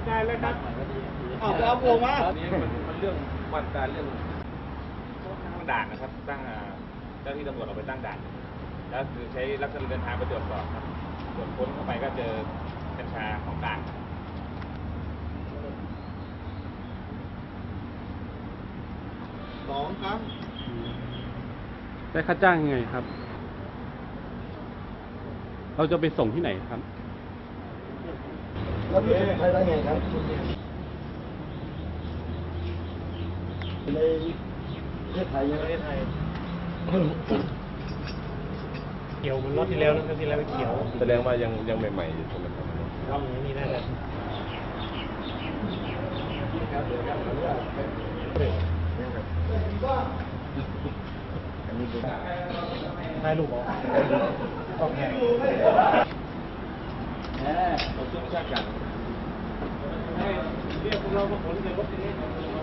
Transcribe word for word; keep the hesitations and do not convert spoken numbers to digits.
ได้เลยครับเอาไปเอาพวงมาอันนี้มันมันเรื่องมาตรการเรื่องตั้งด่านนะครับตั้งเจ้าที่ตำรวจเอาไปตั้งด่านแล้วคือใช้ลักษณะเดินทางไปตรวจสอบครับตรวจค้นเข้าไปก็เจอกัญชาของกลางสองครั้งได้ค่าจ้างยังไงครับ เราจะไปส่งที่ไหนครับแล้วมีใครได้ไงครับในประเทศไทยยังประเทศไทยเขียวมันรถที่แล้วนะที่แล้วเขียวแสดงว่ายังยังใหม่ๆอยู่ใช่ไหมครับร่องนี้น่าจะถ่ายรูปออกต้องแข่งเราช่วยไม่ใช่กันเรียกพวกเรามาขนในรถนี้